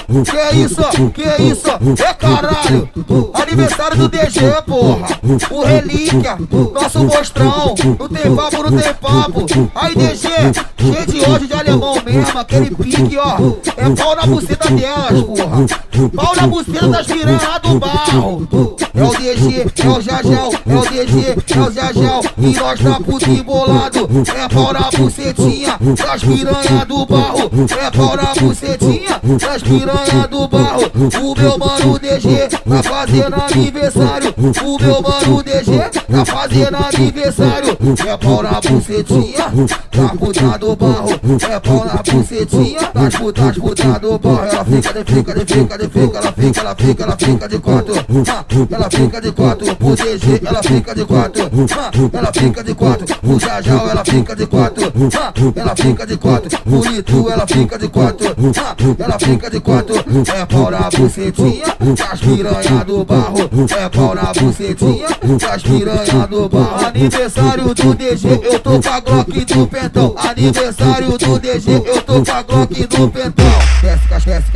Que isso? É caralho. Aniversário do DG, porra. O relíquia, nosso mostrão. Não tem papo. Aí DG, cheio de ódio de alemão mesmo. Aquele pique, ó. É pau na buceta delas, porra. Pau na buceta das piranhas do barro. É o DG, é o Jajal. É o DG, é o Jajal. E nós tá puto embolado. É pau na bucetinha das piranhas do barro. É pau na bucetinha das piranhas do barro. O meu mano DG tá fazendo aniversário. O meu mano DG tá fazendo aniversário. É pau na bucetinha da puta do barro. É pau na bucetinha das putas do barro. Ela fica de quatro. Ela fica de quatro pro DG. Ela fica de quatro. Ela fica de quatro pro Jajal. Ela fica de quatro. Ela fica de quatro pro Litu. Ela fica de quatro. Ela fica de quatro. É pau na bucetinha das piranhas do barro. É pau na bucetinha das piranhas do barro. Aniversário do DG, eu tô com a Glock do pentão. Aniversário do DG, eu tô com a Glock do pentão. Desce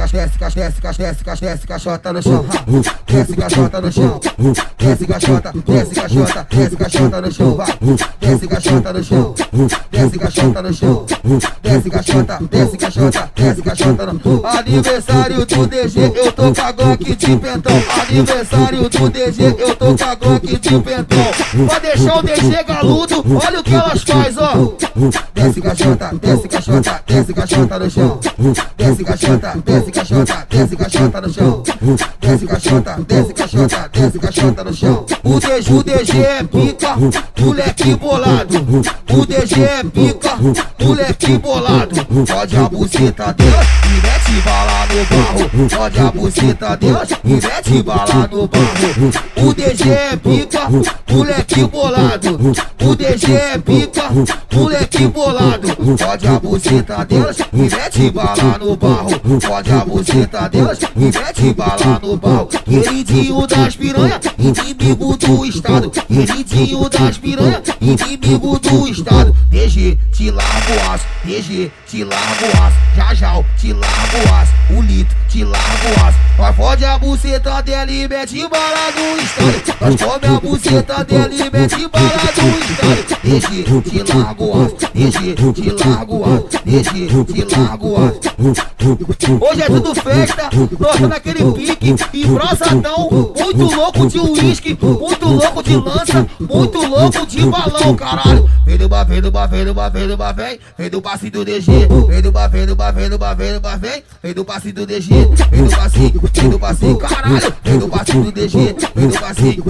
caixota no chão. Desce caixota no chão. Desce caixota no chão. Vai. Desce caixota no chão. Desce caixota no chão. Desce caixota no chão. Aniversário do DG, eu tô com a Glock de pentão. Aniversário do DG, eu tô com a Glock de pentão. Pra deixar o DG galudo, olha o que elas faz, ó. Desce caixota no chão. Desce caixota no chão. Desce caixota no chão. O DG é pica, moleque bolado. O DG é pica, moleque bolado. Pode a buceta delas e mete bala no barro. Pode a buceta delas e mete bala no barro. O DG é pica, moleque bolado. O DG é pica, moleque bolado. Pode a buceta delas e mete bala no barro. Pode a buceta delas e mete bala no barro. Queridinho das piranhas, inimigo do estado. Queridinho das piranhas, inimigo do estado. DG, te largo o aço. DG, te largo o aço. Jajal, te largo o aço. O Lito, te largo o aço. Nós fode a buceta dela e mete bala no estado. Nós come a buceta dela e mete bala no estado. DG, te largo o aço. DG, te largo o aço. DG, te largo o aço. Hoje é tudo festa, nós naquele pique, embrasadão, muito louco de uísque, muito louco de lança, muito louco de balão, caralho. Vem do bar, vem do passinho do DG, vem do bar, vem do passinho do DG, vem do passinho, caralho, vem do passinho do DG, vem do passinho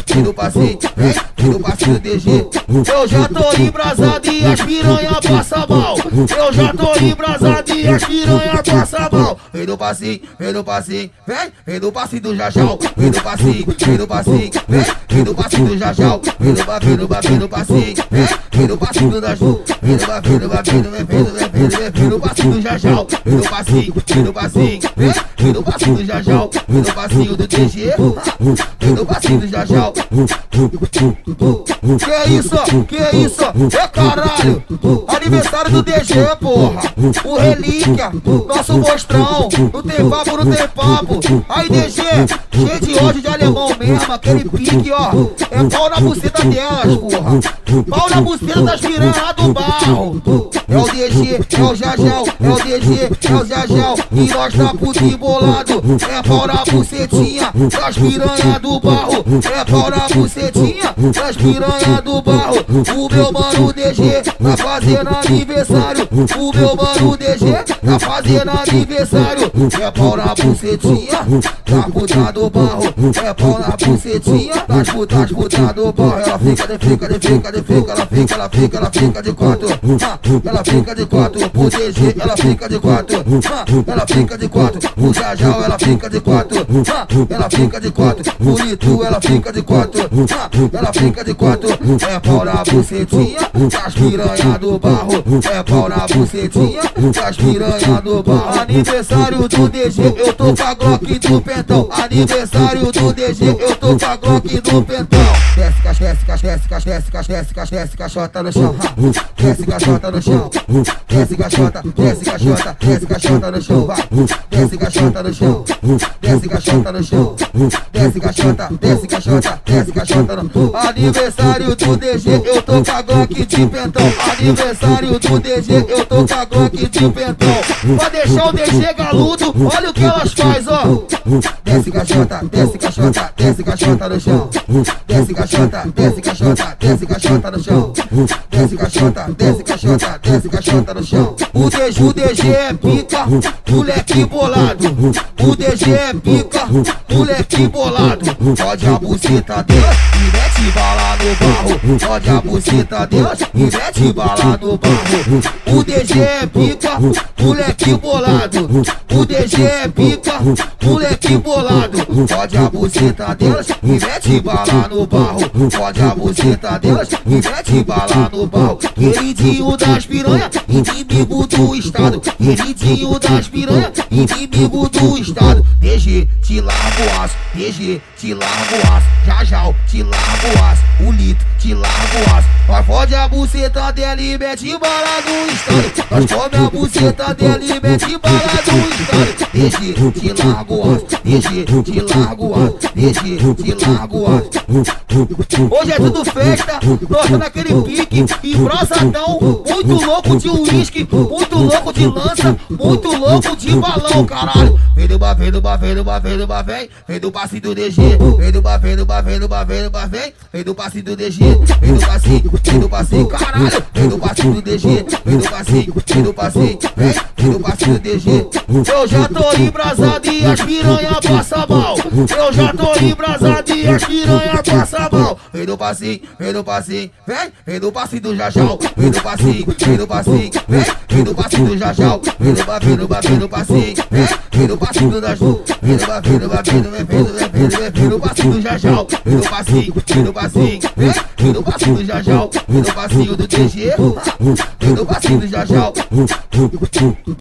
do DG. Eu já tô embrasado e as piranha passa mal. Eu já tô embrasado e as piranha passa mal. Vem do passinho, vem do passinho do Jajal, vem do passinho do Jajal, vem do passinho, vem do passinho do Jajal, vem do passinho do Jajal, vem do passinho do DG, vem do passinho do Jajal. Que isso? É caralho. Aniversário do DG, porra. O relíquia, nosso mostrão. Não tem papo. Aí DG, cheio de ódio de alemão mesmo. Aquele pique, ó. É pau na buceta delas, porra. Pau na buceta das piranhas do barro. É o DG, é o Jajal. É o DG, é o Jajal. E nós tá puto embolado. É pau na bucetinha das piranhas do barro. É pau na bucetinha das piranhas do barro. O meu mano DG tá fazendo aniversário. O meu mano DG tá fazendo aniversário. É pau na bucetinha da puta do barro. É pau na bucetinha das putas do barro. Ela fica de quatro. Ela fica de quatro pro DG. Ela fica de quatro. Ela fica de quatro pro Jajal. Ela fica de quatro. Ela fica de quatro pro Litu. Ela fica de quatro. Ela fica de quatro. É pau na bucetinha das piranhas do barro. É pau na bucetinha das piranhas do barro. Aniversário do DG, eu tô com a Glock do pentão. Aniversário do DG, eu tô com a Glock do pentão. desce caixota no chão, desce caixota no chão, desce caixota no chão, vai, desce caixota no chão, desce caixota no chão, desce caixota no aniversário do DG, eu tô com a Glock de pentão, aniversário do DG, eu tô com a Glock de pentão, pra deixar o DG galudo, olha o que elas faz, ó, desce caixota no chão, desce caixota no chão, desce caixota no chão. O DG é pica, moleque bolado. O DG é pica, moleque bolado. Pode a buceta dela e mete bala no barro. Pode a buceta dela e mete bala no barro. O DG é pica, moleque bolado. O DG é pica, moleque bolado. Pode a buceta delas e mete bala no barro. Pode a buceta delas e mete bala no barro. Queridinho das piranha, inimigo do estado. Queridinho das piranha, inimigo do estado. DG, te largo o aço. DG, te largo o aço. Já, te largo o aço. O litro, te largo o aço. Nós fode a buceta dela e mete bala no estado. Nós come a buceta dela e mete bala no estado. DG, te largo o aço. DG, te largo o aço. DG, te largo o aço. Hoje é tudo festa, toca naquele pique, embrasadão, muito louco de uísque, muito louco de lança, muito louco de balão, caralho. Vem do passinho do DG, vem do passinho do DG, vem do passinho, caralho, vem do passinho do DG, vem do passinho do DG. Eu já tô embrasado e as piranha passa mal, eu já tô embrasado e as piranha passa mal. Vem do passinho, vem do passinho do Jajal, vem do passinho, vem do passinho do Jajal, vem do passinho do Jajal, vem do passinho do Jajal, vem do passinho do Jajal, vem do passinho do DG, vem do passinho do Jajal.